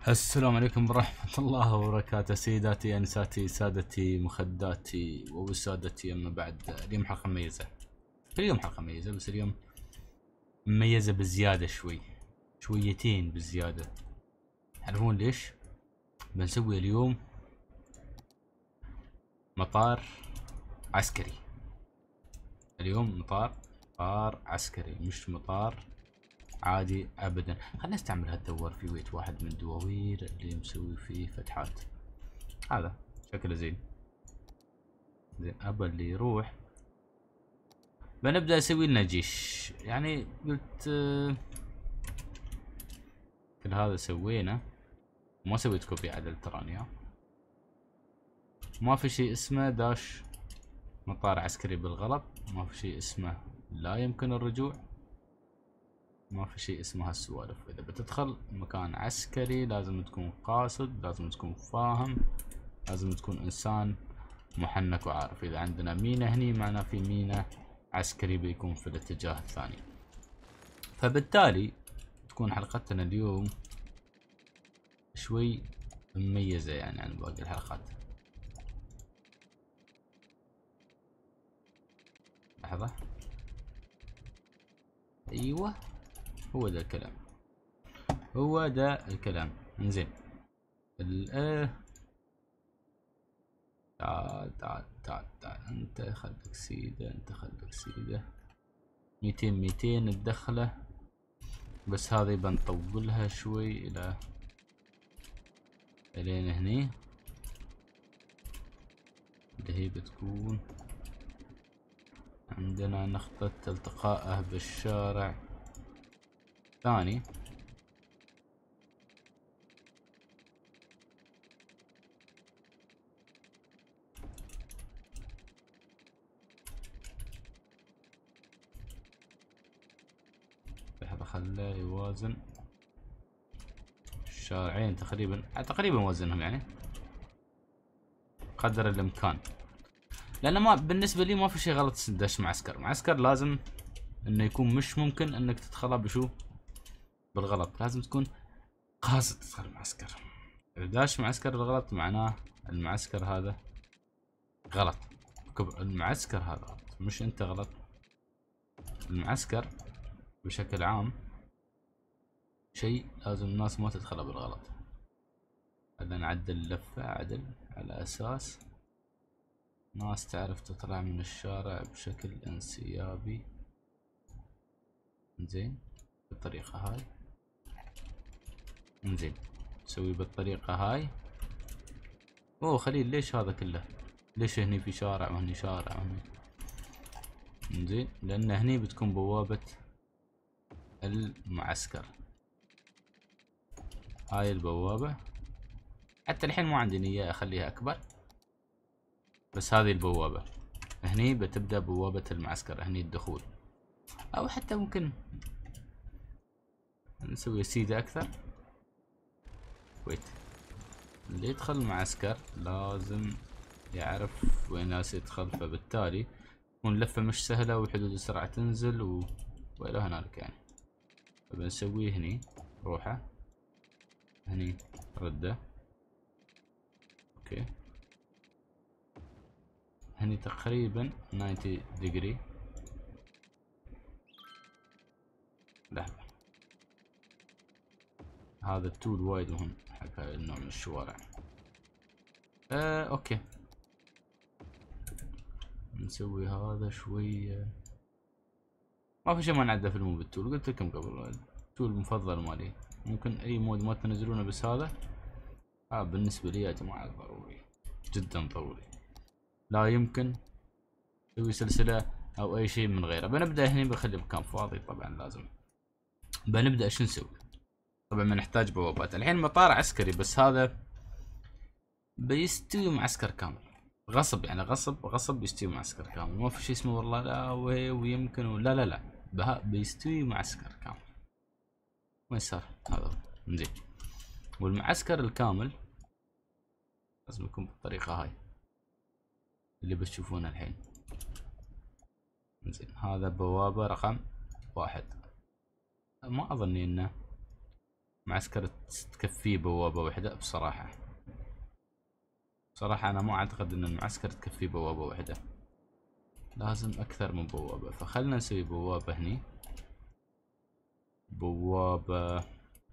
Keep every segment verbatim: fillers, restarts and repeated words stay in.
السلام عليكم ورحمة الله وبركاته، سيداتي أنساتي سادتي مخداتي وسادتي. أما بعد، اليوم حلقة مميزة. اليوم حلقة مميزة، بس اليوم مميزة بزيادة شوي، شويتين بزيادة. تعرفون ليش؟ بنسوي اليوم مطار عسكري. اليوم مطار مطار عسكري، مش مطار عادي ابدا. خلينا نستعمل هالدوار في بيت واحد من الدواوير اللي مسوي فيه فتحات. هذا شكله زين زين. ابا اللي يروح بنبدأ اسوي لنا جيش. يعني قلت آه، كل هذا سوينا، ما سويت كوبي عدل تراني. ها؟ ما في شيء اسمه داش مطار عسكري بالغلط، ما في شيء اسمه لا يمكن الرجوع، ما في شيء اسمه هالسوالف. اذا بتدخل مكان عسكري لازم تكون قاصد، لازم تكون فاهم، لازم تكون انسان محنك وعارف. اذا عندنا مينا هني معناه في مينا عسكري بيكون في الاتجاه الثاني. فبالتالي تكون حلقتنا اليوم شوي مميزة يعني عن باقي الحلقات. لحظة، ايوه هو ذا الكلام، هو ذا الكلام. انزين ال تعال تعال تعال تعال انت خليك سيدة، انت خليك سيدة. ميتين ميتين الدخلة، بس هذه بنطولها شوي الى الين هني، اللي هي بتكون عندنا نقطة التقائه بالشارع الثاني. لحظة خله يوازن الشارعين تقريبا، تقريبا وزنهم يعني قدر الامكان. لان ما بالنسبة لي ما في شيء غلط تدش معسكر. معسكر لازم انه يكون مش ممكن انك تدخله بشو بالغلط، لازم تكون قاصد تدخل معسكر. اذا داش معسكر بالغلط معناه المعسكر هذا غلط. المعسكر هذا غلط، مش انت غلط. المعسكر بشكل عام شيء لازم الناس ما تدخله بالغلط. هذا نعدل اللفة عدل على اساس ناس تعرف تطلع من الشارع بشكل انسيابي. زين بالطريقة هاي، زين نسوي بالطريقة هاي. اوه خليل، ليش هذا كله؟ ليش هني في شارع وهني شارع وهني؟ زين لان هني بتكون بوابة المعسكر. هاي البوابة حتى الحين ما عندي نية اخليها اكبر، بس هذه البوابة. هني بتبدأ بوابة المعسكر، هني الدخول. او حتى ممكن نسوي سيدة اكثر. ويت، اللي يدخل المعسكر لازم يعرف وين ناس يدخل، فبالتالي تكون اللفة مش سهلة وحدود السرعة تنزل و... والى هنالك يعني. فبنسويه هني روحه، هني ردة، اوكي. هني تقريبا تسعين ديجري. لحظة، هذا التول وايد مهم حق هاي النوع من الشوارع. آه اوكي، نسوي هذا شوية. ما في شيء ما نعدل في المود بالتول، قلت لكم قبل التول المفضل مالي. ممكن اي مود ما تنزلونه، بس هذا آه بالنسبة لي يا جماعة ضروري، جدا ضروري. لا يمكن نسوي سلسلة او اي شيء من غيره. بنبدأ هنا، بخلي مكان فاضي طبعا لازم. بنبدأ شو نسوي؟ طبعا بنحتاج بوابات. الحين مطار عسكري، بس هذا بيستوي معسكر كامل غصب، يعني غصب غصب بيستوي معسكر كامل. ما في شيء اسمه والله لا ويمكن، لا لا لا، بها بيستوي معسكر كامل. وين صار هذا؟ زين. والمعسكر الكامل لازم يكون بالطريقة هاي اللي بتشوفونها الحين. زين هذا بوابة رقم واحد. ما اظني انه معسكر تكفيه بوابة واحدة بصراحة. بصراحة أنا ما أعتقد أن المعسكر تكفيه بوابة واحدة، لازم أكثر من بوابة. فخلنا نسوي بوابة هني، بوابة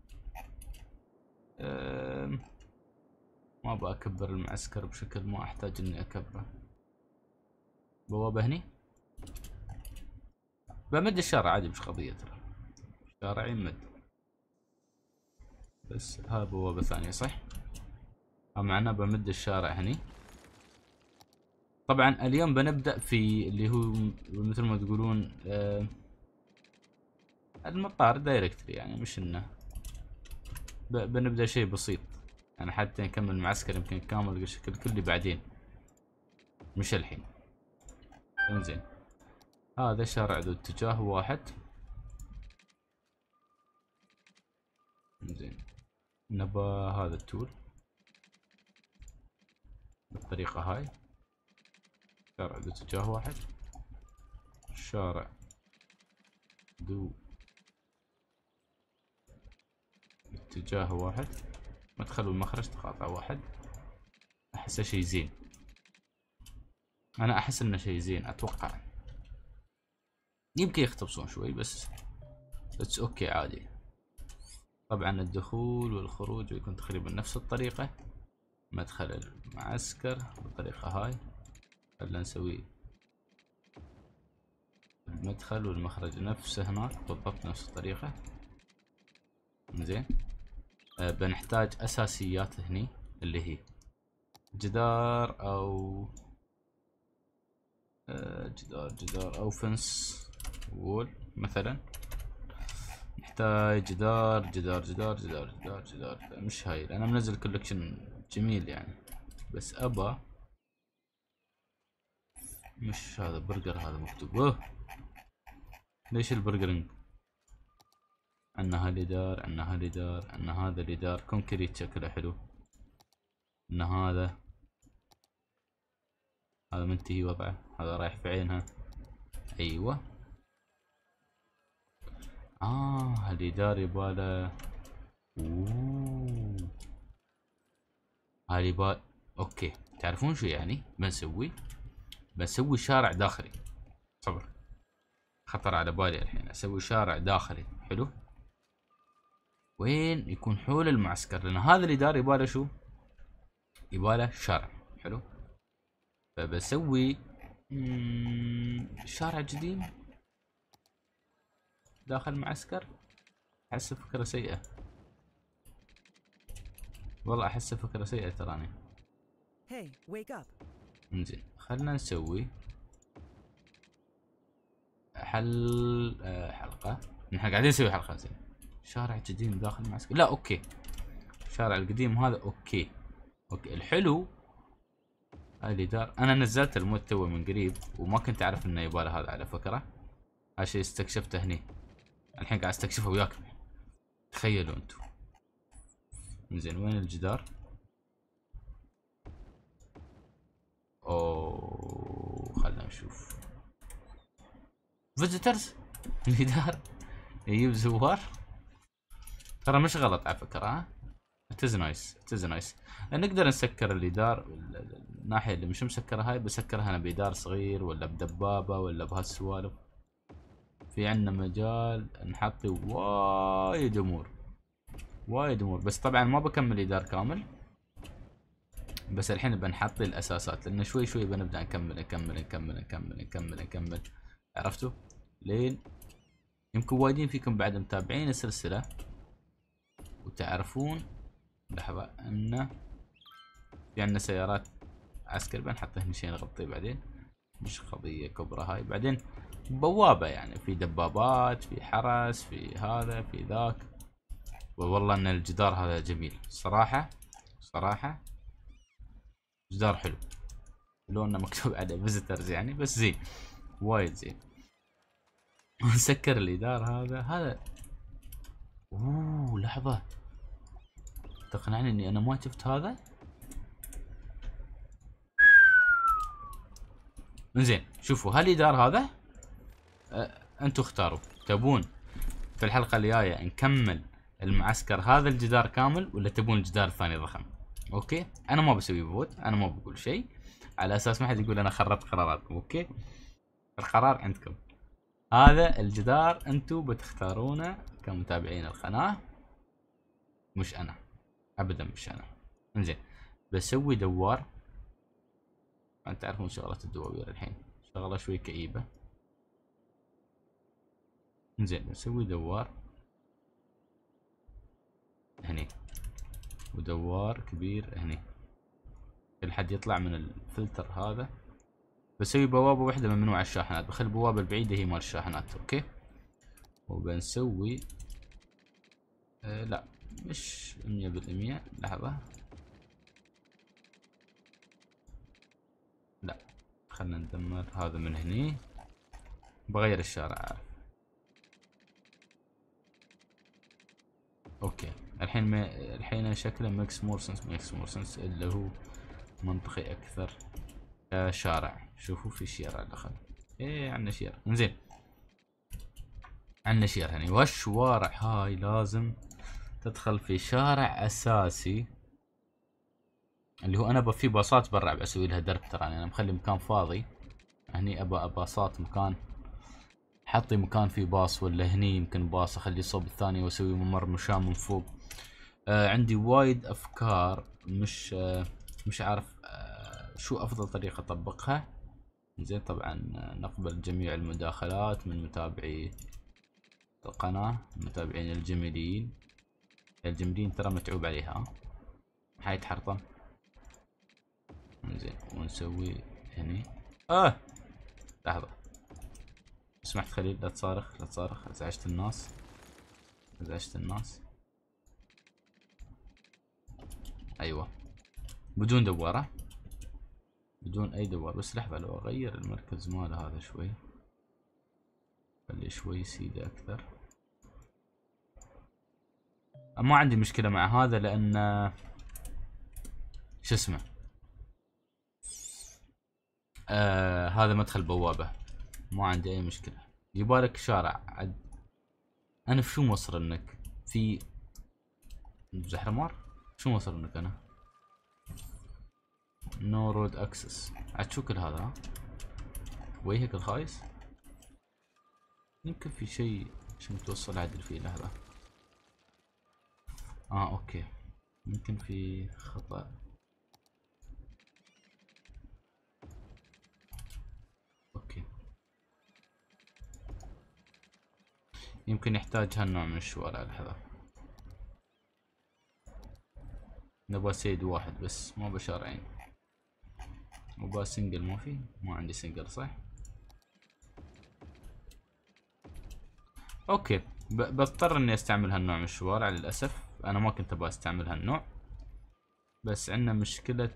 أه ما بأكبر المعسكر بشكل ما أحتاج إني أكبره. بوابة هني بمد الشارع عادي، مش قضية ترى، شارع يمد. بس هاي بوابة ثانية صح؟ معناه بمد الشارع هني. طبعا اليوم بنبدأ في اللي هو مثل ما تقولون آه المطار دايركتلي، يعني مش انه بنبدأ شيء بسيط، يعني حتى نكمل المعسكر يمكن كامل بالشكل كلي بعدين، مش الحين. انزين هذا شارع ذو اتجاه واحد. انزين نبى هذا التول بالطريقة هاي، شارع ذو اتجاه واحد، شارع ذو اتجاه واحد، مدخل والمخرج تقاطع واحد. احسه شي زين، انا احس انه شي زين. اتوقع يمكن يختبصون شوي بس اتس اوكي عادي. طبعا الدخول والخروج يكون تقريبا نفس الطريقة. مدخل المعسكر بالطريقة هاي، خلنا نسوي المدخل والمخرج نفسه هناك بالضبط نفس الطريقة. زين أه بنحتاج اساسيات هني اللي هي جدار او أه جدار جدار او فنس وول مثلا. نحتاج جدار جدار جدار جدار جدار جدار مش هاي، انا منزل كولكشن جميل يعني، بس ابا مش هذا برجر، هذا مكتوب. اوه ليش البرجرنج؟ عنا هالجدار، عنا هالجدار، عنا هذا الجدار كونكريت شكله حلو. عنا هذا هذا منتهي وضعه، هذا رايح في عينها. ايوه اه هالجدار يباله. اوه هذا يبال. اوكي تعرفون شو يعني بنسوي؟ بنسوي شارع داخلي. صبر خطر على بالي الحين، اسوي شارع داخلي حلو. وين يكون حول المعسكر، لان هذا الاداره يباله شو؟ يباله شارع حلو. فبسوي شارع جديد داخل المعسكر. احس فكرة سيئة، والله احس فكرة سيئة تراني. Hey, wake up. انزين خلنا نسوي حل آه حلقة. نحن قاعدين نسوي حلقة. زين شارع جديد داخل المعسكر، لا اوكي الشارع القديم هذا اوكي. اوكي الحلو هاي الادارة، انا نزلت المود تو من قريب وما كنت اعرف انه يباله هذا على فكرة. هالشي استكشفته هني، الحين قاعد استكشفه وياكم، تخيلوا انتم. زين وين الجدار؟ اوه خلنا نشوف. فيزيترز الجدار يجيب زوار، ترى مش غلط على فكرة. ها اتز نايس اتز نايس. نقدر نسكر الجدار، الناحية اللي مش مسكرة هاي بسكرها انا بجدار صغير ولا بدبابة ولا بهالسوالف. في عندنا مجال نحطي وايد امور وايد امور، بس طبعا ما بكمل جدار كامل. بس الحين بنحط الاساسات، لان شوي شوي بنبدا نكمل نكمل نكمل نكمل نكمل نكمل عرفتوا لين. يمكن وايدين فيكم بعد متابعين السلسله وتعرفون لحظه انه في عندنا سيارات عسكر، بنحطه هنا شيء نغطيه بعدين، مش قضيه كبرى هاي. بعدين بوابه يعني في دبابات، في حرس، في هذا في ذاك. والله ان الجدار هذا جميل صراحه صراحه، جدار حلو لو انه مكتوب عليه فيزيترز يعني، بس زين وايد زين. نسكر الجدار هذا هذا. اوه لحظة تقنعني اني انا ما شفت هذا. انزين شوفوا هالجدار هذا أه انتوا اختاروا، تبون في الحلقة الجاية نكمل المعسكر هذا الجدار كامل ولا تبون الجدار الثاني ضخم؟ اوكي انا ما بسوي فوت، انا ما بقول شيء على اساس ما حد يقول انا خربت قراراتكم. اوكي القرار عندكم. هذا الجدار انتم بتختارونه كمتابعين القناة، مش انا ابدا، مش انا. انزين بسوي دوار. انت تعرفون شغلة الدواوير الحين شغلة شوي كئيبة. انزين بسوي دوار هني ودوار كبير هني، كل حد يطلع من الفلتر هذا. بسوي بوابة واحدة ممنوع الشاحنات، بخلي البوابة البعيدة هي مال الشاحنات. اوكي وبنسوي آه لا مش مية بالمية، لحظة لا خلنا ندمر هذا من هني، بغير الشارع عارف. اوكي الحين ما الحين شكله ميكس مور سنس، ميكس مور سنس اللي هو منطقي اكثر. آه شارع، شوفوا في شارع دخل. ايه عندنا شارع. انزين عندنا شارع هني، والشوارع هاي لازم تدخل في شارع اساسي اللي هو انا في باصات برا بسوي لها درب. ترى انا مخلي مكان فاضي هني، ابى باصات مكان، حطي مكان فيه باص، ولا هني يمكن باص اخليه صوب الثاني واسوي ممر مشاة من فوق. آه عندي وايد افكار، مش آه مش عارف آه شو افضل طريقة اطبقها. زين طبعا نقبل جميع المداخلات من متابعي القناة، المتابعين الجميلين. الجميلين ترى متعوب عليها، هاي تحرطم. زين ونسوي هني. اه لحظة سمحت خليل لا تصارخ لا تصارخ، ازعجت الناس ازعجت الناس. ايوه بدون دوارة، بدون اي دوار. بس لحظة لو اغير المركز ماله هذا شوي، خليه شوي سيدة اكثر. ما عندي مشكلة مع هذا لان شو اسمه آه هذا مدخل بوابة، ما عندي اي مشكلة. يبالك شارع عد. انا في شو موصل انك في زحرمار؟ شو موصل انك انا نو رود اكسس عاد شو كل هذا؟ ها وجهك الخايس. يمكن في شيء عشان توصل عدل فيه. لحظة اه اوكي يمكن في خطأ. اوكي يمكن يحتاج هالنوع من الشوارع. لحظة نبغى سيد واحد بس ما بشارعين، نبغى سنجل. ما في ما عندي سنجل صح. اوكي بضطر اني استعمل هالنوع من الشوارع للاسف. انا ما كنت ابغى استعمل هالنوع، بس عندنا مشكلة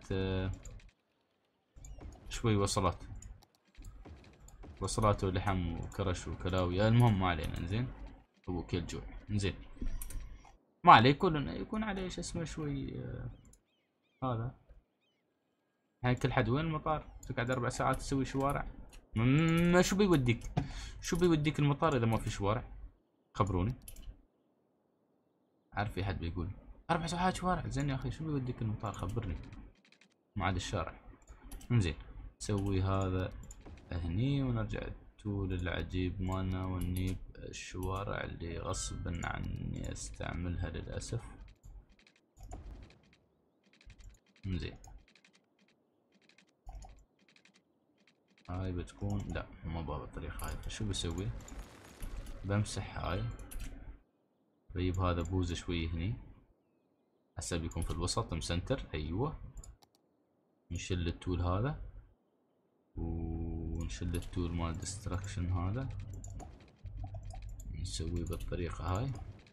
شوي وصلات وصلات ولحم وكرش وكلاوي. المهم ما علينا. انزين ابو كل جوع. انزين ما عليه، يكون يكون عليه شو اسمه شوي آه هذا. هاي كل حد وين المطار؟ تقعد اربع ساعات تسوي شوارع؟ ما شو بيوديك شو بيوديك المطار اذا ما في شوارع؟ خبروني. عارف في حد بيقول اربع ساعات شوارع. زين يا اخي شو بيوديك المطار؟ خبرني ما عاد الشارع. انزين نسوي هذا هني ونرجع التول العجيب مالنا ونجيب الشوارع اللي غصبا عني استعملها للاسف. انزين هاي بتكون لا ما بابا الطريقة هاي. فشو بسوي؟ بمسح هاي، بجيب هذا بوزة شوي هني هسه بيكون في الوسط مسنتر. ايوه نشل التول هذا ونشل التول مال ديستركشن هذا، نسويه بالطريقة هاي.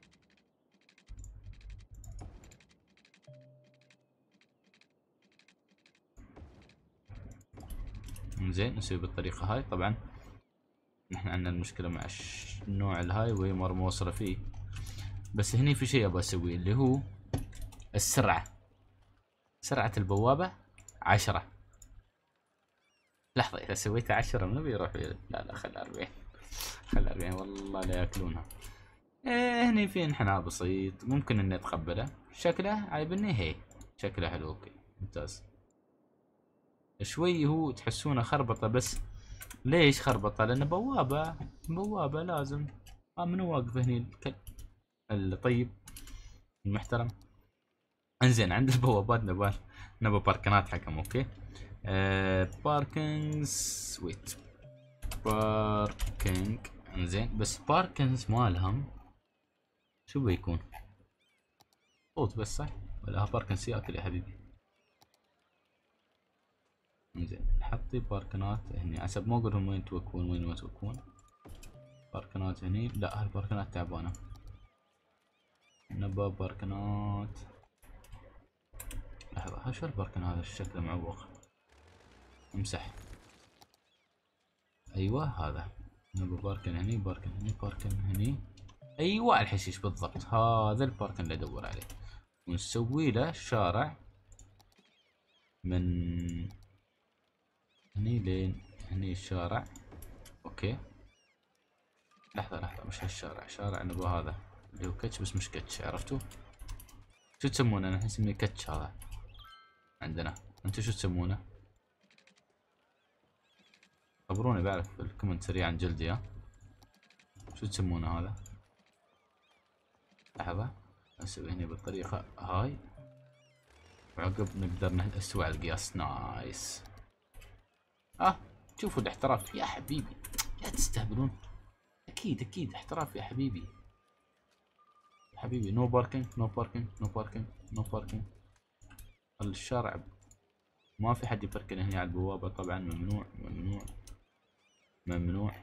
زين نسوي بالطريقة هاي. طبعا نحن عندنا المشكلة مع النوع الهاي وهي مرة موصلة فيه. بس هني في شيء ابغى اسويه اللي هو السرعة. سرعة البوابة عشرة. لحظة اذا سويتها عشرة منو بيروح؟ لا لا خلها اربعين، خلها اربعين والله لا ياكلونها. ايه هني في انحناء بسيط ممكن اني اتقبله. شكله عايبني، هي شكله حلو. اوكي ممتاز. شوي هو تحسونه خربطه، بس ليش خربطه؟ لانه بوابه، بوابه لازم. اه منو واقف هني الكل الطيب المحترم؟ انزين عند البوابات نبغى نبغى باركنات حكم. اوكي آه باركنز ويت باركينج. انزين بس باركنز مالهم شو بيكون؟ صوت بس صح؟ ولا باركن سياكل يا حبيبي؟ انزين حطي باركنات هني حسب ما اقولهم وين توقفون وين ما توقفون. باركنات هني، لا هالباركنات تعبانة. نبى باركنات. لحظة ها شو الباركن هذا شكله معوق. امسح. ايوه هذا. نبى باركن هني باركن هني باركن هني. ايوه الحشيش بالضبط، هذا الباركن اللي ادور عليه. ونسوي له شارع من هني لين هني الشارع. اوكي لحظة لحظة مش هالشارع، شارع نبغى هذا اللي هو كتش بس مش كتش، عرفتوا؟ شو تسمونه؟ انا اسميه كتش هذا عندنا، انتو شو تسمونه؟ خبروني بعرف في الكومنت سريعا جلدي. ها شو تسمونه هذا؟ لحظة اسوي هني بالطريقة هاي، وعقب نقدر نسوي على القياس. نايس. اه شوفوا الاحتراف يا حبيبي، لا تستهبلون. اكيد اكيد احتراف يا حبيبي. حبيبي نو باركينج نو باركينج نو باركينج نو باركينج. الشارع ما في حد يبركن هنا على البوابة طبعا، ممنوع ممنوع ممنوع.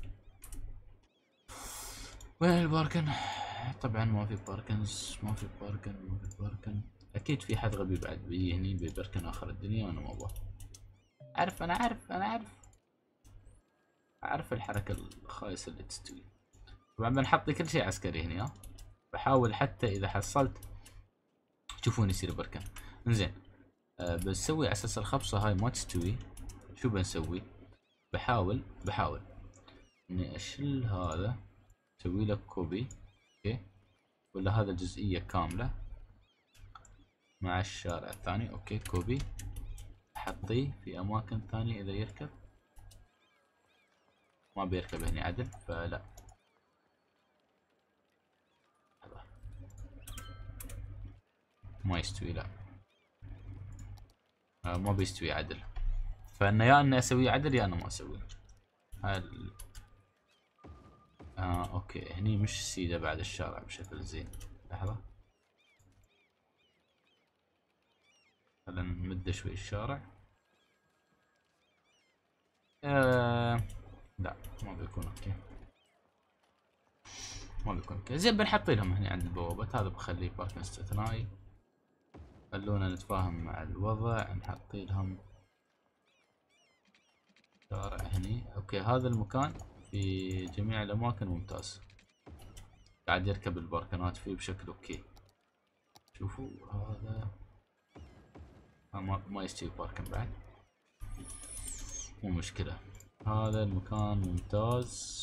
وين الباركن؟ طبعا ما في باركنز، ما في باركن ما في باركن. اكيد في حد غبي بعد بيجي هني بيبركن اخر الدنيا وانا ما ابغى. عارف انا عارف انا عارف اعرف الحركة الخايسة اللي تستوي. طبعا بنحط كل شيء عسكري هنا. ها بحاول حتى اذا حصلت تشوفون يصير بركن. انزين أه بنسوي اساس الخبصة هاي ما تستوي. شو بنسوي؟ بحاول بحاول اني اشيل هذا، اسوي له كوبي. اوكي ولا هذا جزئية كاملة مع الشارع الثاني. اوكي كوبي احطيه في اماكن ثانية اذا يركب. ما بيركب هني عدل فلا. ما يستوي لا. آه ما بيستوي عدل، فانا يا اني اسويه عدل يا انا ما اسويه. هل آه اوكي هني مش سيدة بعد الشارع بشكل زين. لحظة خلينا نمد شوي الشارع. آه لا ما بيكون اوكي، ما بيكون اوكي. زين بنحط لهم هنا عند البوابات، هذا بخليه باركن استثنائي. خلونا نتفاهم مع الوضع، نحط لهم شارع هني. اوكي هذا المكان في جميع الاماكن ممتاز، قاعد يركب الباركنات فيه بشكل اوكي. شوفوا هذا ما, ما يستوي باركن بعد، مو مشكلة. هذا المكان ممتاز.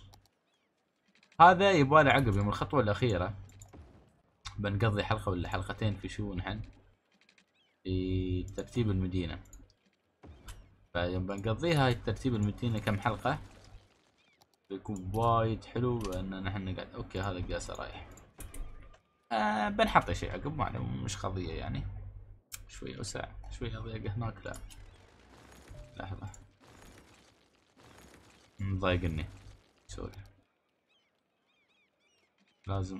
هذا يبغى عقب يوم الخطوة الأخيرة بنقضي حلقة ولا حلقتين في شو نحن في ترتيب المدينة. فيوم بنقضيها هاي ترتيب المدينة كم حلقة بيكون وايد حلو ان نحن نقعد. اوكي هذا قياسه رايح. آه بنحط شيء عقب ما مش قضية يعني. شوي وسع شوي اضيق هناك. لا لحظة مضايقني سوري. لازم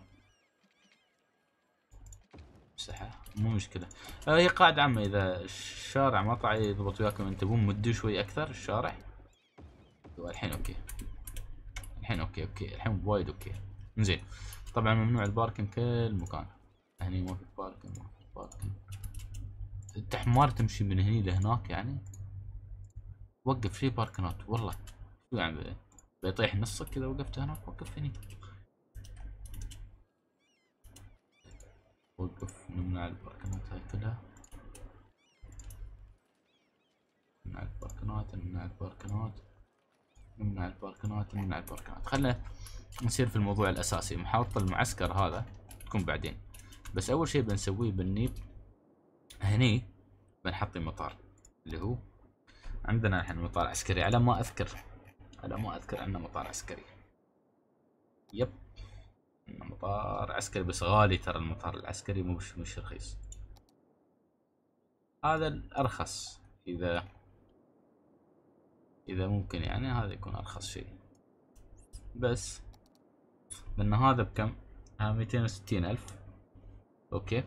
مسحة مو مشكلة. آه هي قاعدة عامة اذا الشارع ما طلع يضبط وياكم انت تبون مدوا شوي اكثر الشارع. الحين اوكي الحين اوكي اوكي الحين وايد اوكي. زين طبعا ممنوع الباركن كل مكان. هني ما في باركن ما في باركن. انت حمار تمشي من هني لهناك يعني. وقف في باركنات والله. شو يعني بيطيح نصك اذا وقفت هناك؟ وقف هني. وقف نمنع الباركنات هاي كلها. نمنع الباركنات نمنع الباركنات. نمنع الباركنات نمنع الباركنات. خلنا نصير في الموضوع الاساسي. محطة المعسكر هذا تكون بعدين، بس اول شيء بنسويه بالنيب هني بنحط المطار اللي هو عندنا الحين مطار عسكري، على ما اذكر على ما اذكر انه مطار عسكري. يب انه مطار عسكري، بس غالي ترى المطار العسكري، مو مش مش رخيص. هذا الارخص اذا اذا ممكن يعني، هذا يكون ارخص شيء. بس لان هذا بكم؟ ها مئتين وستين الف. اوكي.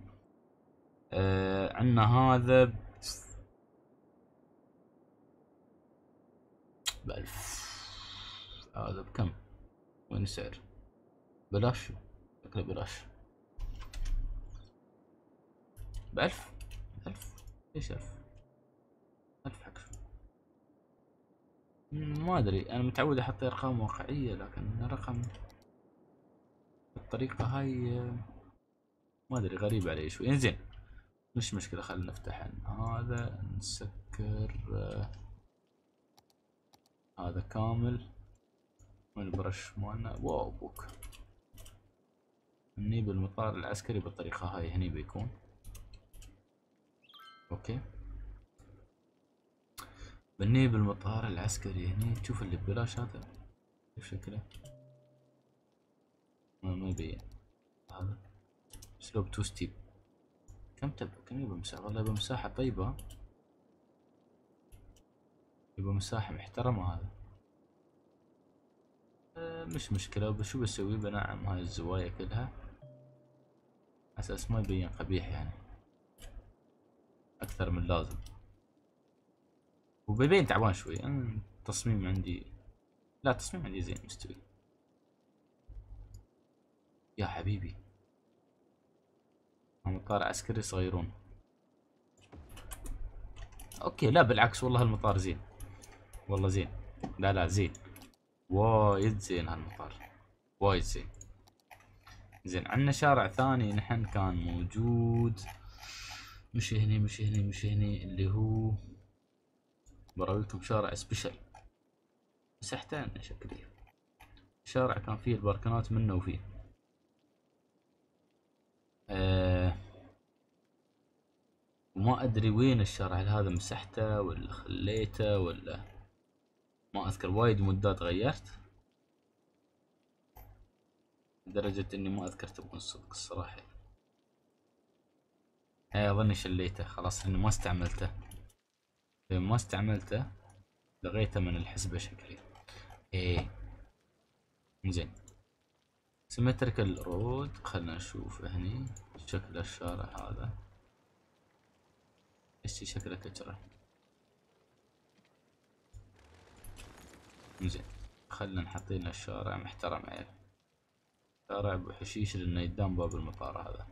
آه عندنا هذا بألف. هذا بكم؟ وين السعر؟ بلاش، شكله بلاش. بألف. ألف ليش ألف؟ ألف حق شو؟ ما أدري، أنا متعود أحط أرقام واقعية، لكن رقم بالطريقة هاي ما أدري، غريب علي شوي. إنزين مش مشكلة، خلينا نفتح هذا نسكر. آه هذا كامل. وين البرش مالنا؟ واو بوك. هني بالمطار العسكري بالطريقة هاي هني بيكون. اوكي. بني بالمطار العسكري هني تشوف اللي ببلاش هذا كيف شكله؟ ما ما يبين هذا سلوب تو ستيب. كم تب كم يبى مساحة؟ والله يبى مساحة طيبة، يبى مساحة محترمة هذا. أه مش مشكلة. بشو بسوي؟ بنعم هاي الزوايا كلها أساس ما يبين قبيح يعني أكثر من لازم، وبيبين تعبان شوي. أنا التصميم عندي، لا التصميم عندي زين مستوي يا حبيبي. مطار عسكري صغيرون. اوكي لا بالعكس والله المطار زين، والله زين. لا لا زين، وايد زين هالمطار، وايد زين. زين عندنا شارع ثاني نحن كان موجود، مش هني مش هني مش هني، اللي هو براويكم شارع سبيشل. مسحته شكلي. شارع كان فيه الباركنات منه وفيه. أه وما ادري وين الشارع هذا، مسحته ولا خليته ولا ما اذكر. وايد مدات غيرت لدرجة اني ما اذكر تبون الصدق الصراحة. اي اظني شليته خلاص لاني ما استعملته، ما استعملته لغيته من الحسبة شكلي. ايه زين. سيمتريكال رود، خلنا نشوف هني شكل الشارع هذا. ايش شكله كجرة. زين خلنا نحط لنا الشارع محترم عيل، شارع ابو حشيش لانه يدام باب المطار هذا.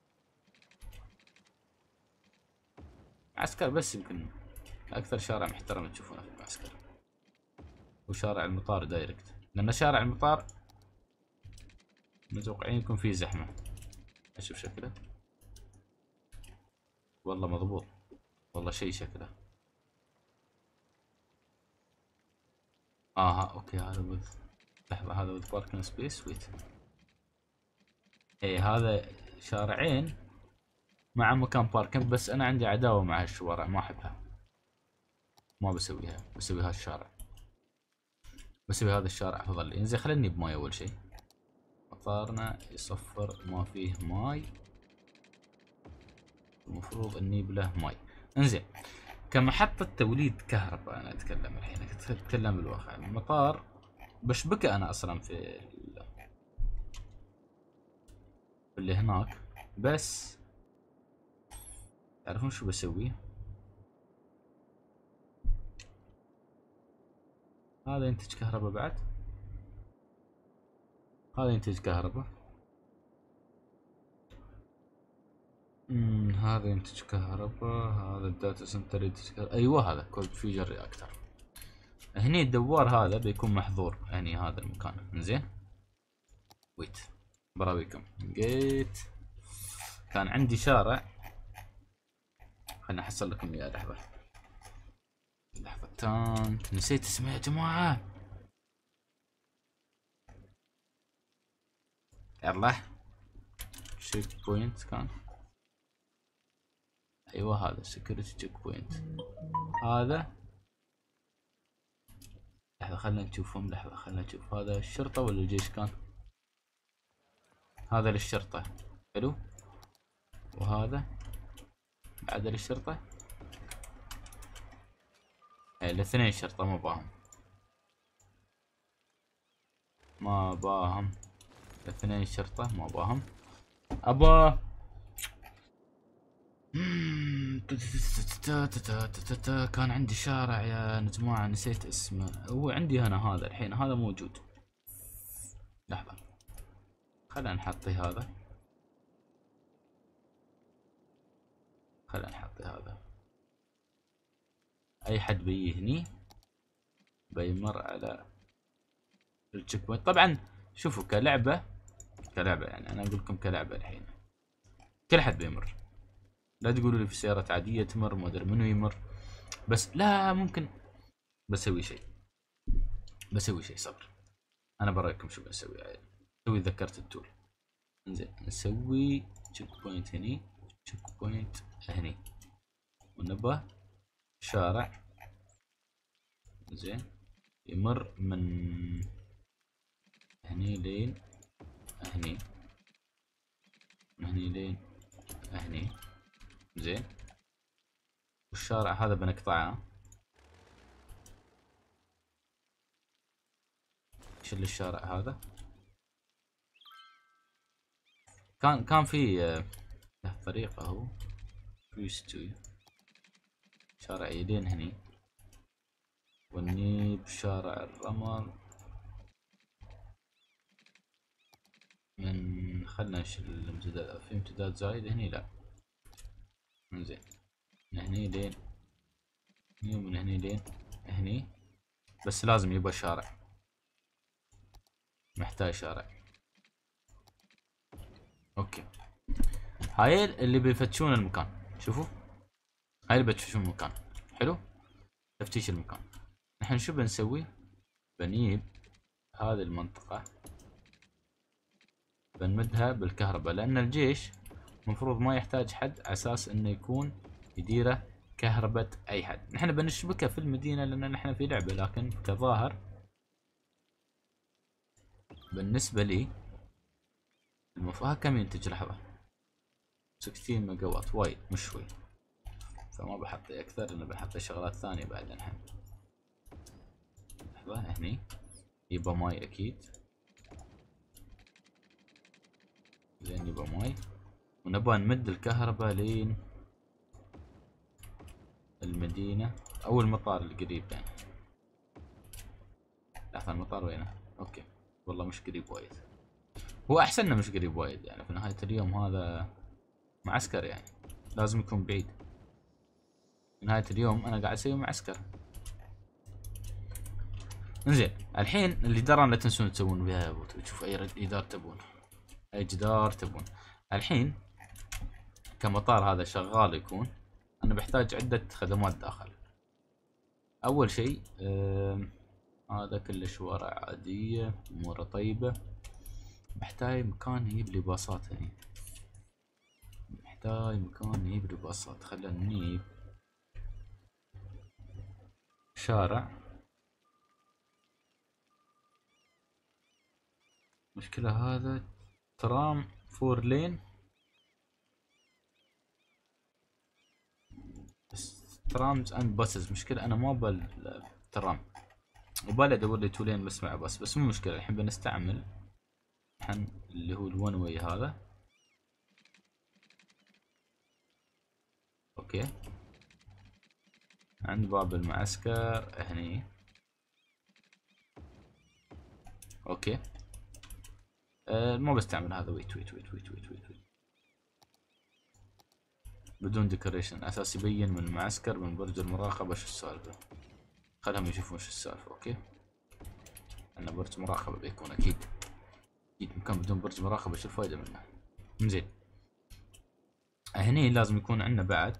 معسكر بس يمكن اكثر شارع محترم تشوفونه في المعسكر، وشارع المطار دايركت، لان شارع المطار متوقعين يكون فيه زحمة. اشوف شكله والله مضبوط، والله شيء شكله. اها اوكي هذا وذ، لحظة هذا وذ باركنج سبيس ويت. اي هذا شارعين مع مكان باركنج، بس انا عندي عداوة مع هالشوارع ما احبها، ما بسويها، بسوي هالشارع، بسوي هذا الشارع افضل لي. انزين خليني بماي اول شيء. مطارنا يصفر ما فيه ماي، المفروض اني بله ماي. انزين كمحطة توليد كهرباء انا اتكلم الحين، اتكلم بالواقع. المطار بشبكه انا اصلا في اللي هناك، بس تعرفون شو بسوي؟ هذا ينتج كهرباء بعد، هذا ينتج كهرباء، امم هذا ينتج كهرباء، هذا الداتا سنتر ينتج كهرباء. ايوه هذا كولد فيوجن رياكتر. هني الدوار هذا بيكون محظور يعني هذا المكان. زين ويت براويكم جيت. كان عندي شارع، خلنا احصل لكم اياه. لحظة لحظة تانك، نسيت اسمه يا جماعة. يلا تشيك بوينت كان. ايوه هذا سكيورتي تشيك بوينت. هذا لحظة خلنا نشوفهم، لحظة خلنا نشوف هذا الشرطة ولا الجيش كان؟ هذا للشرطة، حلو. وهذا بعد للشرطة. ايه الاثنين شرطة ما باهم، ما باهم الاثنين شرطة ما باهم. ابا كان عندي شارع يا جماعة نسيت اسمه، هو عندي انا هذا الحين هذا موجود. لحظة خلينا نحطي هذا، خلينا نحطي هذا. اي حد بيجي هني بيمر على التشيك بوينت. طبعا شوفوا كلعبة، كلعبة يعني انا اقول لكم كلعبة الحين كل حد بيمر. لا تقولوا لي في سيارات عادية تمر ما ادري منو يمر، بس لا ممكن بسوي شيء، بسوي شيء صبر. انا برايكم شو بسوي. اسوي ذكرت التول. انزين نسوي تشيك بوينت هني، تشيك بوينت هني، ونبغى شارع زين يمر من هني لين هني، من هني لين هني زين. والشارع هذا بنقطعه. شل الشارع هذا. كان كان في له طريقة هو شو يستوي. شارع يدين هني وني بشارع الرمل من خلنا نشيل الامتداد. في امتداد زايد هني لا. انزين من هني لين هني ومن هني لين هني، بس لازم يبقى شارع، محتاج شارع. اوكي هاي اللي بيفتشون المكان. شوفوا هاي اللي بيفتشون المكان. حلو تفتيش المكان. نحن شو بنسوي؟ بنجيب هذه المنطقة بنمدها بالكهرباء، لان الجيش مفروض ما يحتاج حد على اساس انه يكون يديره كهرباء اي حد. نحن بنشبكها في المدينة لان نحن في لعبة، لكن كظاهر بالنسبة لي المفروض كم ينتج. لحظة ستين ميجا وات وايد مش شوي، فما بحط اكثر لانه بحط شغلات ثانية بعد الحين. لحظة هني يبقى ماي اكيد زين، يبقى ماي. ونبغى نمد الكهرباء لين المدينة او المطار القريب يعني. لحظة المطار وينه؟ اوكي والله مش قريب وايد، هو احسن مش قريب وايد يعني. في نهاية اليوم هذا معسكر يعني لازم يكون بعيد. في نهاية اليوم انا قاعد اسوي معسكر. انزين الحين الجدران لا تنسون تسوون بها وتشوف اي جدار تبون، اي جدار تبون. الحين كمطار هذا شغال يكون، انا بحتاج عدة خدمات داخل. اول شيء هذا كله شوارع عادية اموره طيبة. بحتاج مكان يجيب لي باصات هني، محتاج مكان يجيب لي باصات. خلينا نجيب شارع. مشكلة هذا ترام فور لين، ترامز اند باسز. مشكلة انا ما بال ترام وبالي ادور لي تو لين بس مع باص، بس مو مشكلة. الحين بنستعمل الحين اللي هو الون واي هذا. اوكي عند باب المعسكر هني. اوكي أه ما بستعمل هذا. ويت ويت ويت ويت ويت ويت, ويت. بدون ديكوريشن اساس يبين من المعسكر من برج المراقبة شو السالفة. خلهم يشوفون شو السالفة. اوكي انا برج مراقبة بيكون اكيد اكيد. مكان بدون برج مراقبة شو الفايدة منه؟ زين هني لازم يكون عندنا بعد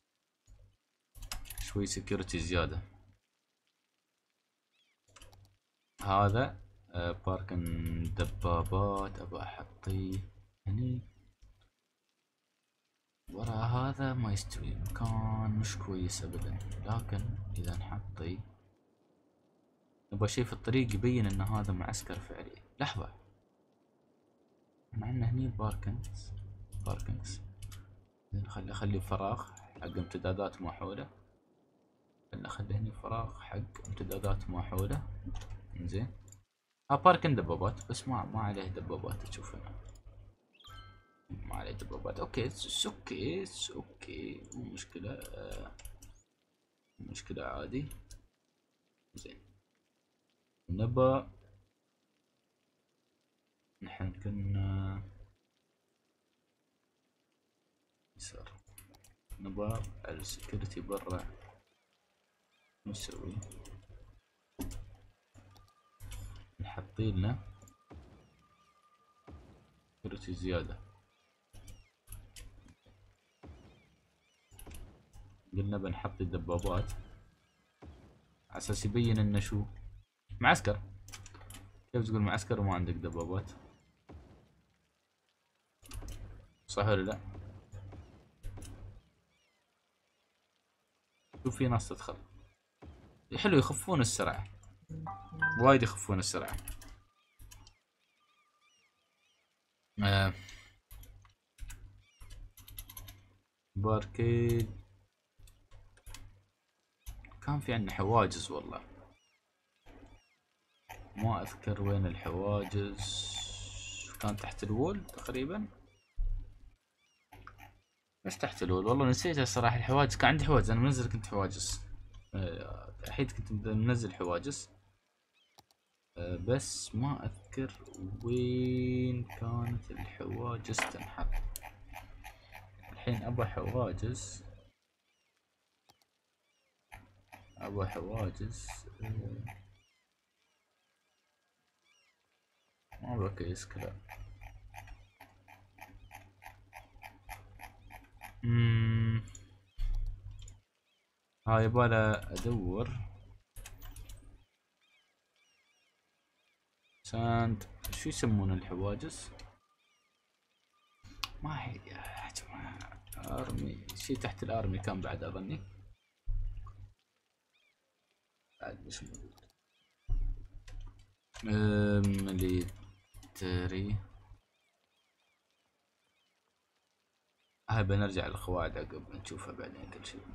شوي سكيورتي زيادة. هذا آه باركن دبابات ابى احطيه هني. ورا هذا ما يستوي، مكان مش كويس ابدا، لكن اذا نحطي نبغى شي في الطريق يبين ان هذا معسكر فعلي. لحظة، احنا عندنا هني باركنز باركنز خلي اخلي فراغ حق امتدادات ماحولة. خلي اخلي هني فراغ حق امتدادات ماحولة. انزين، ها باركن دبابات بس ما ما عليه دبابات تشوف هنا، ما عليه دبابات. اوكي اتس اوكي اتس اوكي مو مشكلة، آه مشكلة عادي. زين، نبى نحن كنا يسار، نبى السكيورتي برا نسوي، نحطي لنا سكيورتي زيادة. قلنا بنحط الدبابات على اساس يبين انه شو معسكر. كيف تقول معسكر وما عندك دبابات؟ صح ولا لا؟ شوف في ناس تدخل، حلو يخفون السرعة، وايد يخفون السرعة. آه. باركيد كان في عندنا حواجز والله، ما اذكر وين الحواجز، كان تحت الوول تقريبا، بس تحت الوول والله نسيتها الصراحة. الحواجز كان عندي حواجز، انا منزل كنت حواجز، آه، الحين كنت منزل حواجز، آه، بس ما اذكر وين كانت الحواجز تنحط. الحين ابى حواجز، ابى حواجز، آه، ما ابى كيس كلام. اممم ها يباله ادور ساند، شو يسمون الحواجز؟ ما هي يا جماعة، ارمي شي تحت الارمي كان بعد اظني بعد مش موجود. مليتري، هاي بنرجع للقواعد عقب نشوفها بعدين كل شيء.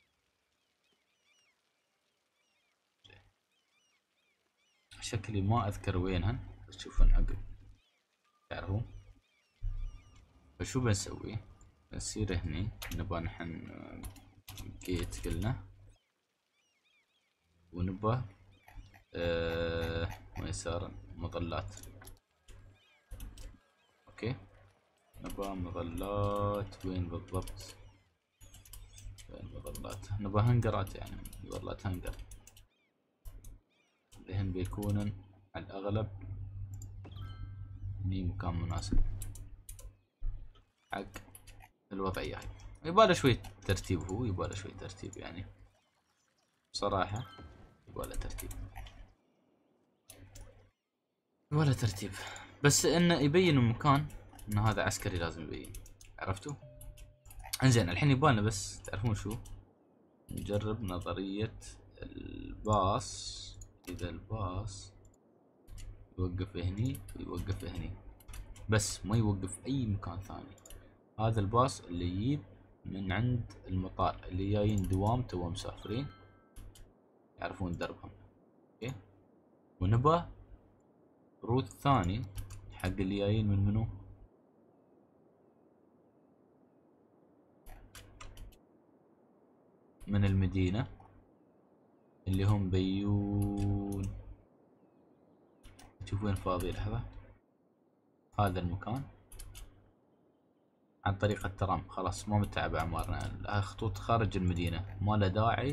شكلي ما اذكر وينها، بس تشوفون عقب تعرفون. فشو بنسوي؟ بنصير هني نبغى نحن جيت قلنا، ونبغى آه وين صار مظلات. اوكي نبغى مظلات، وين بالضبط؟ وين مظلات؟ نبغى هنجرات، يعني مظلات هنجر، اللي بيكونن على الاغلب هني مكان مناسب حق الوضعية هاي. يباله شوية ترتيب، هو يباله شوية ترتيب يعني بصراحة، يباله ترتيب يباله ترتيب، بس انه يبين المكان ان هذا عسكري لازم يبين، عرفتوا؟ انزين الحين يبالنا بس تعرفون شو، نجرب نظرية الباص. اذا الباص يوقف هني ويوقف هني بس ما يوقف اي مكان ثاني، هذا الباص اللي يجيب من عند المطار اللي جايين دوام تو مسافرين يعرفون دربهم. اوكي، ونبى روت ثاني حق اللي جايين من منو؟ من المدينة اللي هم بيون. شوف وين فاضي، لحظة، هذا المكان عن طريق الترام. خلاص ما متعب اعمارنا، خطوط خارج المدينة ما له داعي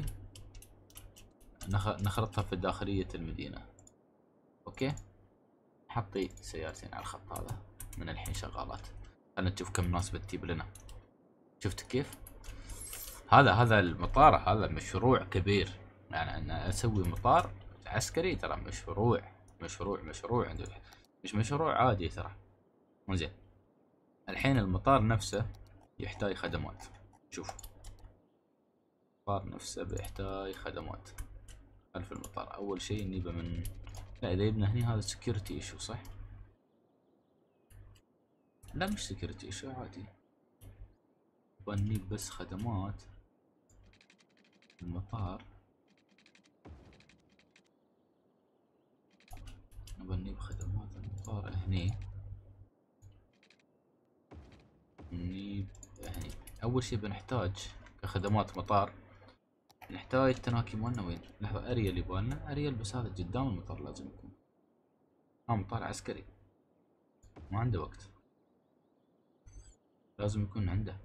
نخرطها في داخلية المدينة. اوكي، حطي سيارتين على الخط هذا من الحين شغالات، خلنا نشوف كم ناس بتجيب لنا. شفت كيف؟ هذا هذا المطار هذا مشروع كبير، يعني ان اسوي مطار عسكري ترى مشروع مشروع مشروع عنده، مش مشروع عادي ترى. زين، الحين المطار نفسه يحتاج خدمات. شوف، المطار نفسه بيحتاج خدمات. خلف المطار اول شيء نجيبه من، لا اذا جبنا هني هذا سكيورتي ايشو صح؟ لا مش سكيورتي ايشو عادي، بنجيب بس خدمات المطار. نبى نجيب خدمات المطار هني، نجيب هني. اول شي بنحتاج كخدمات مطار، نحتاج تناكي مالنا وين؟ لحظة، اريال يبالنا اريال، بس هذا قدام المطار لازم يكون. ها مطار عسكري، ما عنده وقت، لازم يكون عنده.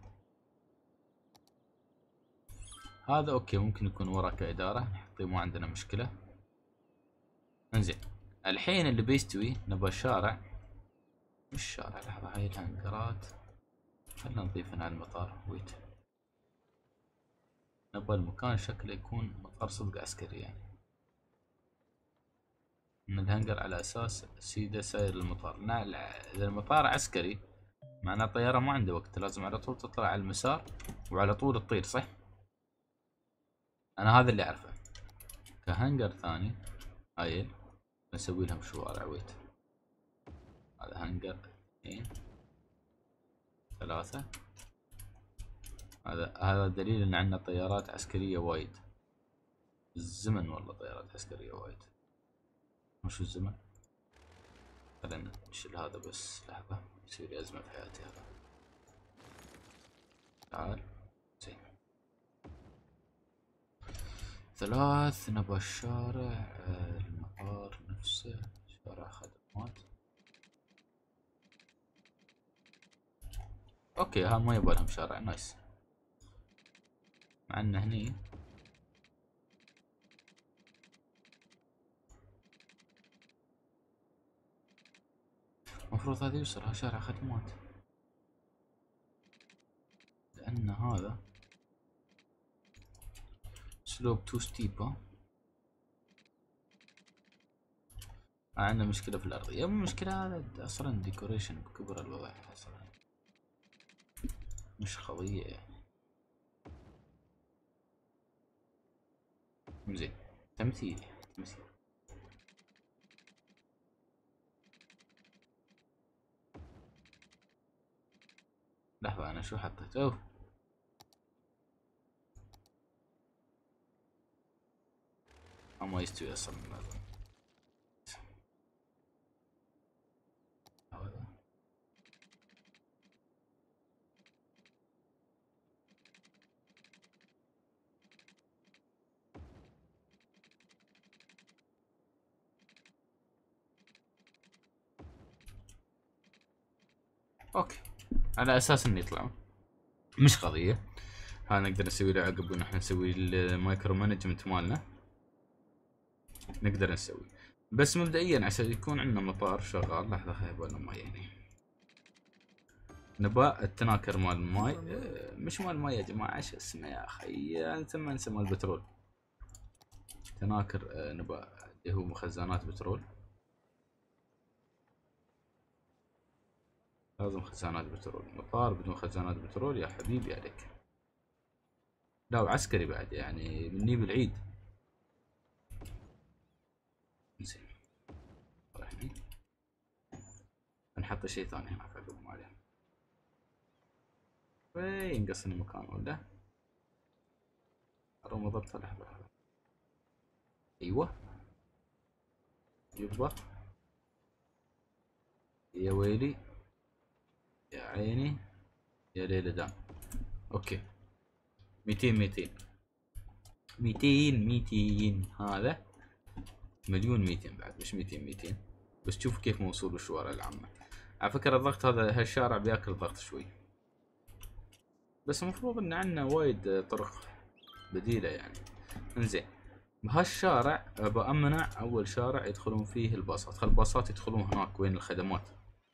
هذا اوكي، ممكن يكون ورا كإدارة، نحطيه ما عندنا مشكلة. انزين، الحين اللي بيستوي نبى شارع، مش شارع، لحظة، هاي الهنجرات خلنا نضيفها على المطار. ويت، نبغى المكان شكله يكون مطار صدق عسكري، يعني من الهنجر على اساس سيده ساير المطار. لا لا، اذا المطار عسكري معناه الطيارة ما عنده وقت، لازم على طول تطلع على المسار وعلى طول تطير، صح؟ انا هذا اللي اعرفه. كهنجر ثاني هاي نسوي لهم شوارع. ويت، هذا هنجر اثنين ثلاثة، هذا هذا دليل ان عندنا طيارات عسكرية وايد. الزمن والله طيارات عسكرية وايد. وش الزمن؟ خلينا نشيل هذا بس، لحظة يصير لي أزمة في حياتي هذا. تعال، زين. ثلاث، نبى الشارع المطار نفسه، شارع خدمات. اوكي، ها ما يبغى لهم شارع، نايس. مع انه هني المفروض هذا يوصل، ها شارع خدمات، لان هذا سلوب تو ستيب. ها عندنا مشكلة في الأرضية، مو مشكلة، هذا أصلا ديكوريشن بكبر الوضع أصلا، مش قضية يعني. زين، تمثيل تمثيل. لحظة، أنا شو حطيت؟ أوه، ما يستوي أصلا لازم. هذا أوكي، على أساس إنه يطلعون، مش قضية. هذا نقدر نسوي له عقب ونحن نسوي المايكرو مانجمنت مالنا، نقدر نسوي. بس مبدئيا عشان يكون عندنا مطار شغال، لحظة خلينا بالنا ماي يعني. نبى التناكر مال الماي، آه، مش مال الماي يا جماعة، ايش اسمه يا اخي؟ نسمى نسمى مال البترول. تناكر، آه، نبى اللي هو مخزانات بترول، لازم خزانات بترول. مطار بدون خزانات بترول يا حبيبي عليك. لا وعسكري بعد، يعني مني بالعيد. زين، نحط شيء ثاني هنا في عقب مالي. وين ينقصني مكان ولا؟ اروم ضبطها، لحظة لحظة. ايوه، يبا يا ويلي يا عيني يا ليلة دام. اوكي، ميتين ميتين ميتين ميتين، هذا مليون ميتين بعد، مش ميتين ميتين. بس شوف كيف موصول الشوارع العامة. على فكرة الضغط هذا، هالشارع بياكل ضغط شوي، بس المفروض ان عندنا وايد طرق بديلة يعني. انزين، بهالشارع بأمنع اول شارع يدخلون فيه الباصات، خل الباصات يدخلون هناك وين الخدمات.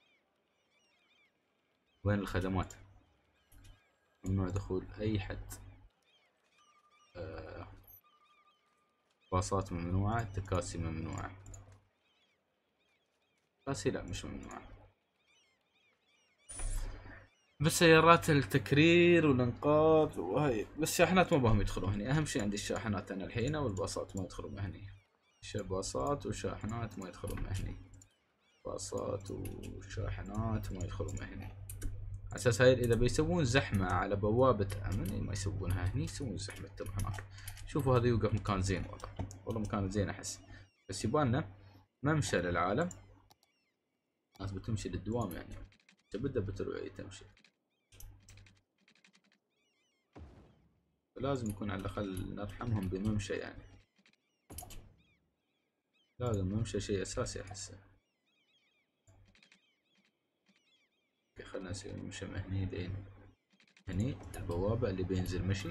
وين الخدمات؟ ممنوع دخول اي حد. آه، باصات ممنوعة، تكاسي ممنوعة. بس لا مش ممنوع. بس سيارات التكرير والانقاذ وهاي، بس شاحنات ما بهم يدخلوا هني. اهم شيء عندي الشاحنات انا الحين، والباصات ما يدخلون هني. باصات وشاحنات ما يدخلون هني. باصات وشاحنات ما يدخلون هني. على اساس هاي اذا بيسوون زحمة على بوابة امن ما يسوونها هني، يسوون زحمتهم هناك. شوفوا هذا يوقف مكان زين والله، والله مكان زين احس. بس يبالنا ممشى للعالم، الناس بتمشي للدوام يعني، تبدأ بتروي تمشي. لازم يكون على الأقل نرحمهم بممشى يعني، لازم ممشى شيء أساسي أحسه. خلنا نسوي ممشى هني لين هني البوابة اللي بينزل مشي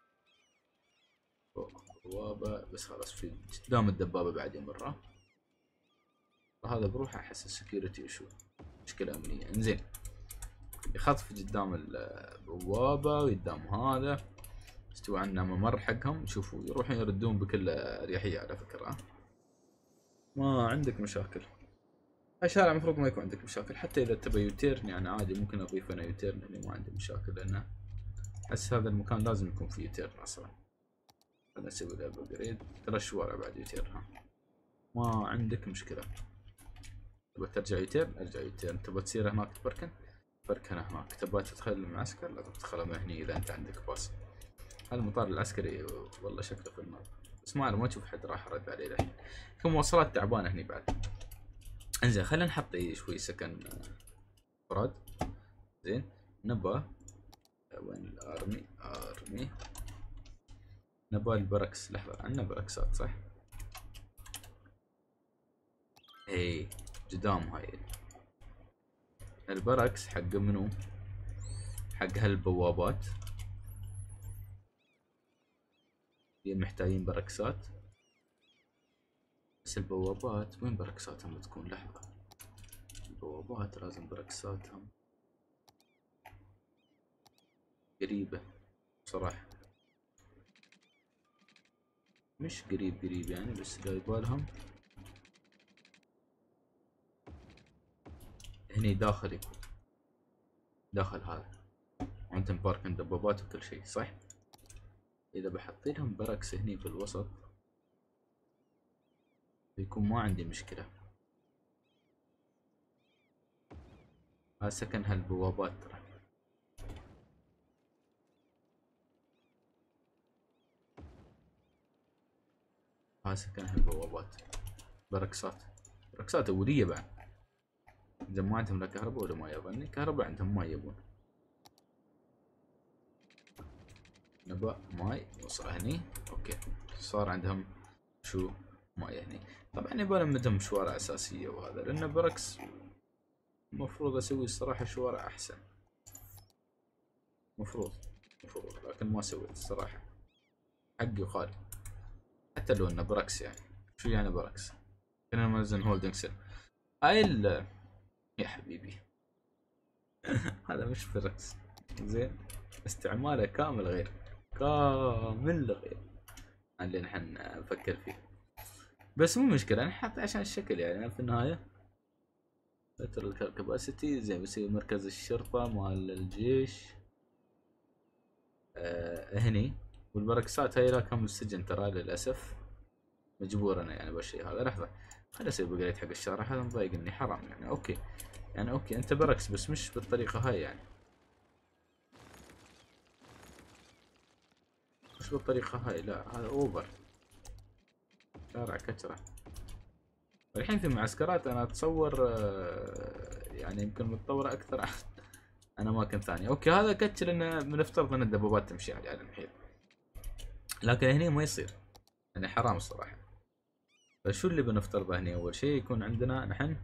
فوق البوابة، بس خلاص في قدام الدبابة بعد مرة. وهذا بروحه أحس السكيورتي ايشو، مشكلة أمنية. انزين يخطف قدام البوابة وقدام هذا، استوى عنا ممر حقهم. شوفوا يروحون يردون بكل اريحية على فكرة، ما عندك مشاكل. هالشارع المفروض ما يكون عندك مشاكل، حتى اذا تبي يوتيرن يعني عادي ممكن اضيف انا يوتيرن، يعني ما عندي مشاكل، لانه احس هذا المكان لازم يكون فيه يوتيرن اصلا. خلنا نسوي له ابجريد، ثلاث شوارع بعد يوتيرن، ها ما عندك مشكلة. تبغى ترجع يوتيرن ارجع يوتيرن، تبغى تصير هناك تبركن بركن هناك، تبغى تدخل المعسكر لا تدخله من هني اذا انت عندك باص. المطار العسكري والله شكله في الماء، بس ما ما اشوف حد راح رد عليه الحين، كمواصلات تعبانه هني بعد. انزين خلينا نحط شوي سكن افراد. زين نبى وين الارمي؟ ارمي نبى البركس. لحظه عندنا بركسات صح؟ اي قدام هاي البركس حق منو؟ حق هالبوابات اللي محتاجين بركسات. بس البوابات وين بركساتهم تكون؟ لحظة، البوابات لازم بركساتهم قريبة بصراحة، مش قريب قريب يعني، بس اذا يبالهم هني داخل يكون داخل هذا، وعندهم باركن دبابات وكل شيء صح. اذا بحط لهم بركس هني في الوسط بيكون ما عندي مشكلة. هذا سكن هالبوابات ترى، هذا سكن هالبوابات بركسات، بركسات أولية بعد. إذا ما عندهم لا كهرباء ولا ماي، أظني كهرباء عندهم ما يبون. نبى ماي نوصل هني، أوكي صار عندهم شو ماي هني. طبعا يبغى نمدهم شوارع أساسية وهذا، لأن بركس المفروض أسوي الصراحة شوارع أحسن، مفروض مفروض لكن ما سويت الصراحة، حقي وخالي. حتى لو إنه بركس يعني، شو يعني بركس؟ كنا نمزن هولدنج سيل. هاي ال يا حبيبي هذا مش بركس زين، استعماله كامل غير، كامل غير عن اللي نحن نفكر فيه. بس مو مشكلة نحط عشان الشكل يعني في النهاية. بتر الكباسيتي زين، بيصير مركز الشرطة مال الجيش آه هني. والبركسات هاي لا كم السجن ترى للأسف، مجبور انا يعني بالشيء هذا. لحظة خليني اسوي بقريت حق الشارع هذا، مضايقني حرام يعني. اوكي يعني اوكي انت بركس بس مش بالطريقة هاي يعني، مش بالطريقة هاي، لا هذا اوفر، شارع كترة. الحين في معسكرات انا اتصور آه، يعني يمكن متطورة اكثر عن اماكن ثانية. اوكي هذا كتش لانه بنفترض ان الدبابات تمشي عليه على المحيط، لكن هنا ما يصير يعني، حرام الصراحة. فشو اللي بنفترضه هنا؟ اول شيء يكون عندنا نحن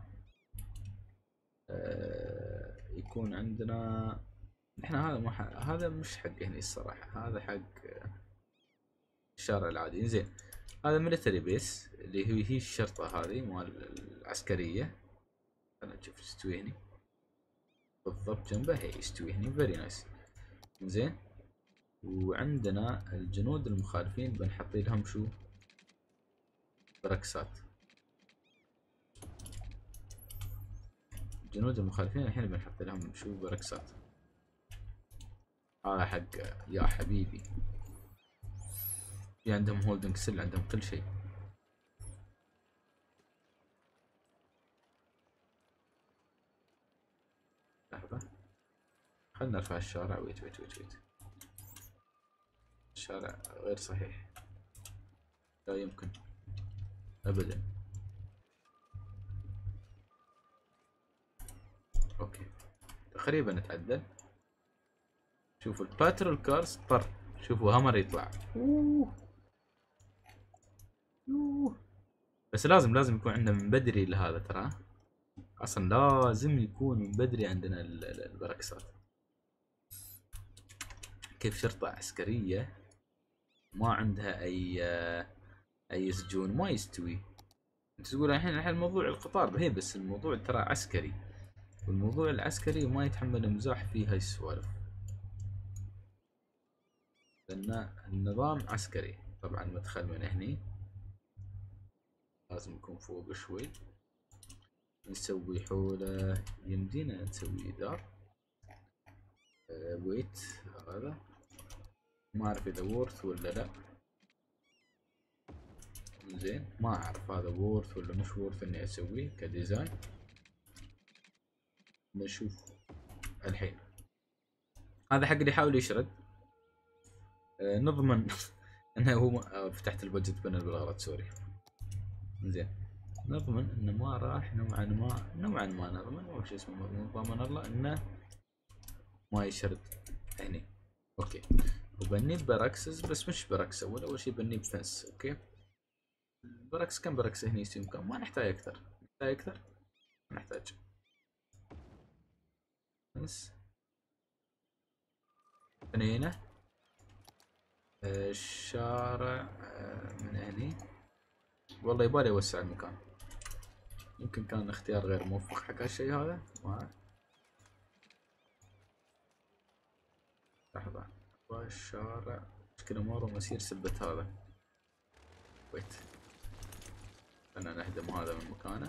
آه يكون عندنا نحن هذا ما هذا مش حق هني الصراحة، هذا حق الشارع العادي. زين هذا ميلتري بيس اللي هي هي الشرطة هذه مال العسكرية. خلنا نشوف تستوي هني بالضبط جنبه، هي يستوي هني فيري نايس. زين وعندنا الجنود المخالفين بنحط لهم شو؟ بركسات. جنود المخالفين الحين بنحط لهم شو بركسات. هذا حق يا حبيبي. في عندهم هولدنج سيل، عندهم كل شيء. لحظة خلنا نرفع الشارع. ويت ويت ويت ويت الشارع غير صحيح، لا يمكن ابدا. اوكي تقريبا نتعدل. شوفوا الباترول كارز طر، شوفوا هامر يطلع. أوه. أوه. بس لازم لازم يكون عندنا من بدري لهذا، ترى اصلا لازم يكون من بدري عندنا البركسات. كيف شرطة عسكرية ما عندها اي اي سجون ما يستوي. انت تقول الحين الحين موضوع القطار بهي، بس الموضوع ترى عسكري، والموضوع العسكري ما يتحمل مزاح فيه هاي السوالف، لان النظام عسكري. طبعا مدخل من هني لازم يكون فوق شوي. نسوي حوله، يمدينا نسوي دار. أه ويت هذا ما اعرف اذا وورث ولا لا. زين ما اعرف هذا وورث ولا مش وورث اني اسويه كديزاين. نشوف الحين. هذا حق اللي يحاول يشرد. أه نضمن انه هو أه فتحت البادجت بانل بالغلط، سوري. زين نضمن انه ما راح نوعا ما نوعا ما نضمن او شو اسمه نضمن الله انه ما يشرد هني. اوكي وبني بركسز، بس مش بركس اول اول شيء بني بفنس. اوكي بركس كم بركس هني يصير كم؟ ما نحتاج اكثر. نحتاج اكثر ما نحتاج. فنس بنينا الشارع من هني. والله يبالي اوسع المكان، يمكن كان اختيار غير موفق حق هالشيء هذا. ما لحظة الشارع مشكلة مرة مسير سبت هذا. ويت خلنا نهدم هذا من مكانه.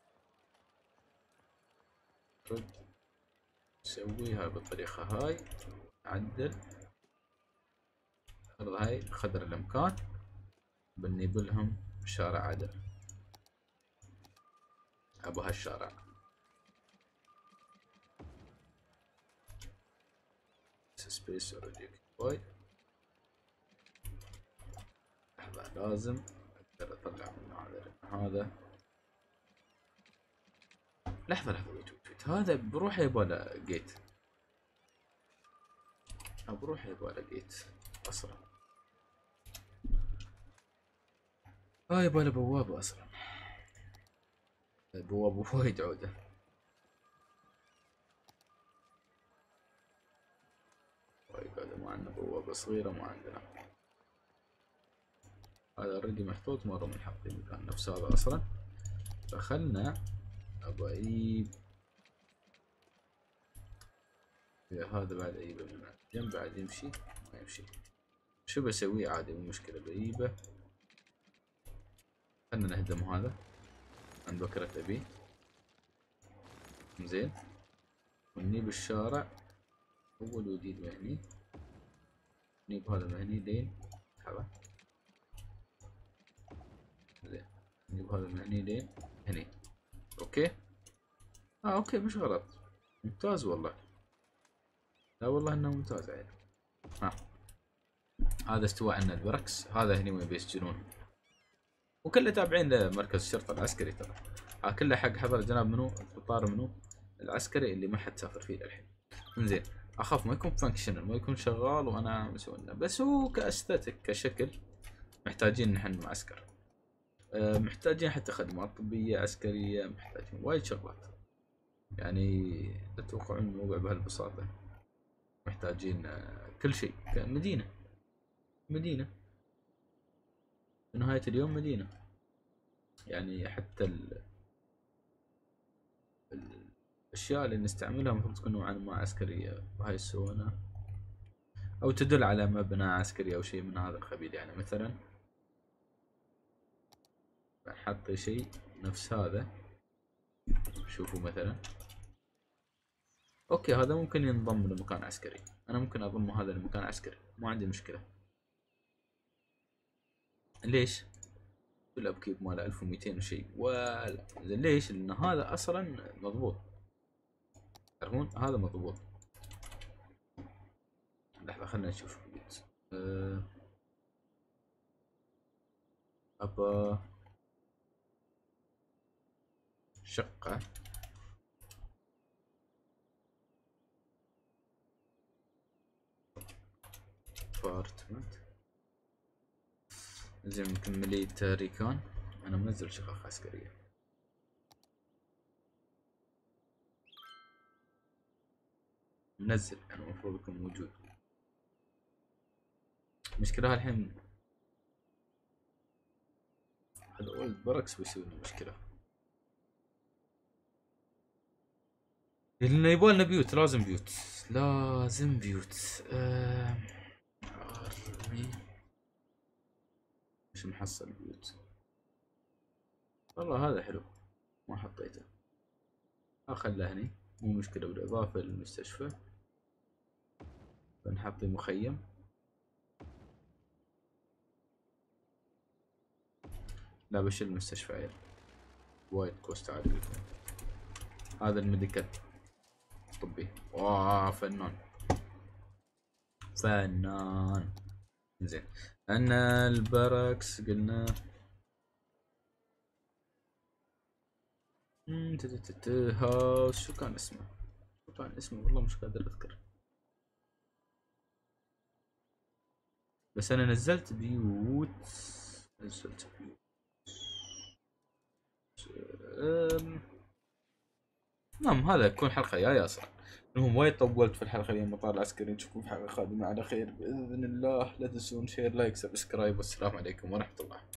رد نسويها بالطريقة هاي. عدل الأرض هاي قدر الإمكان. بنجيب لهم شارع عدل. أبو هالشارع سبيس اوريدي واي. لحظة لازم اقدر اطلع من هذا هذا. لحظة لحظة ويت ويت هذا بروحه يباله جيت. بروحه يباله جيت اصلا. اه يباله بوابة اصلا. بوابة وايد عودة. وايد عودة. ما عندنا بوابة صغيرة ما عندنا. هذا اوريدي محطوط مرة من حاطين مكان نفس هذا اصلا. فخلنا ابغى اجيب هذا بعد اجيبه من الجنب بعد يمشي ما يمشي. شو بسوي عادي مو مشكلة بجيبه. خلنا نهدم هذا عند بكرة ابي. زين ونجيب الشارع اول وجديد مهني. نجيب هذا مهني لين لحظة. زين نجيب هذا مهني لين هني. اوكي اه اوكي مش غلط. ممتاز والله. لا والله انه ممتاز عيل. ها هذا استوى عنا البركس. هذا هني وين بيسجنون وكله تابعين لمركز الشرطة العسكري. ترى ها كله حق حضر جناب منو القطار منو العسكري اللي ما حد سافر فيه للحين. زين اخاف ما يكون فانكشنال ما يكون شغال وانا مسوي لنا، بس هو كاستاتيك كشكل محتاجين نحن معسكر. أه محتاجين حتى خدمات طبية عسكرية، محتاجين وايد شغلات. يعني لا تتوقعون الموضوع بهالبساطة. محتاجين أه كل شيء كمدينة. مدينة في نهاية اليوم مدينة. يعني حتى ال الأشياء اللي نستعملها المفروض تكون نوعا ما عسكرية وهاي السوونة أو تدل على مبنى عسكري أو شيء من هذا القبيل. يعني مثلا بنحط شيء نفس هذا. شوفوا مثلا اوكي هذا ممكن ينضم لمكان عسكري، انا ممكن اضم هذا لمكان عسكري، ما عندي مشكلة. ليش؟ الابكيب ماله ألف ومئتين وشيء ولا زين، ليش؟ لان هذا اصلا مضبوط، تعرفون هذا مضبوط. لحظة خلنا نشوف. أه... ابا شقة ابارتمنت زين، مكملية ريكون. انا منزل شقق عسكرية. منزل يعني المفروض يكون موجود. المشكلة الحين هذا اولد بركس بيسوي لنا مشكلة، لأنه يبغالنا بيوت، لازم بيوت، لازم بيوت. أه... مش محصل بيوت والله. هذا حلو ما حطيته، اخله هني مو مشكلة. بالاضافة للمستشفى بنحط مخيم. لا بشيل المستشفى عيل، وايد كوست عالي بيكون. هذا الميديكال طبي، واه فنان فنان. زين عندنا الباركس قلنا. هاوس شو كان اسمه؟ شو كان اسمه والله مش قادر اذكر، بس انا نزلت بيوت، نزلت بيوت. نعم هذا يكون حلقة جاية اصلا. المهم وايد طولت في الحلقة اليوم. مطار العسكري، نشوفكم في حلقة قادمة على خير بإذن الله. لا تنسون شير لايك سبسكرايب، والسلام عليكم ورحمة الله.